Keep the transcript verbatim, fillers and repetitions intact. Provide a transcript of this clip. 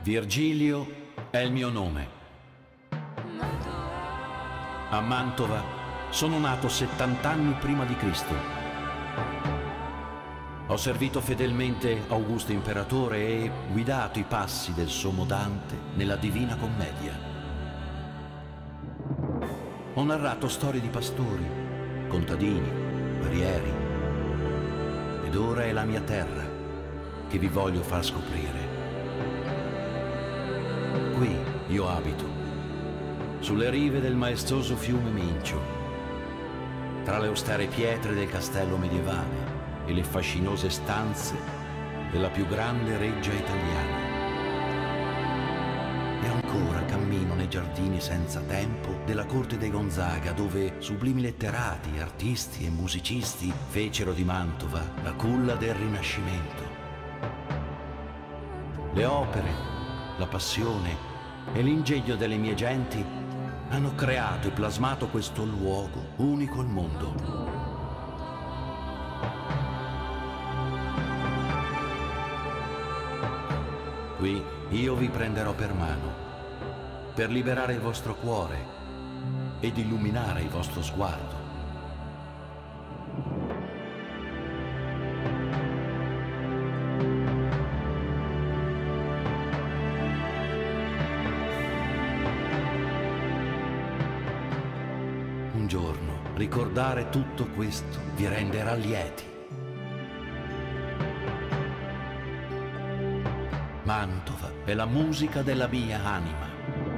Virgilio è il mio nome. A Mantova sono nato settanta anni prima di Cristo. Ho servito fedelmente Augusto Imperatore e guidato i passi del sommo Dante nella Divina Commedia. Ho narrato storie di pastori, contadini, guerrieri. Ed ora è la mia terra che vi voglio far scoprire. Qui io abito, sulle rive del maestoso fiume Mincio, tra le austere pietre del castello medievale e le fascinose stanze della più grande reggia italiana. E ancora cammino nei giardini senza tempo della corte dei Gonzaga, dove sublimi letterati, artisti e musicisti fecero di Mantova la culla del Rinascimento. Le opere, la passione e l'ingegno delle mie genti hanno creato e plasmato questo luogo unico al mondo. Qui io vi prenderò per mano, per liberare il vostro cuore ed illuminare il vostro sguardo. Un giorno ricordare tutto questo vi renderà lieti. Mantova è la musica della mia anima.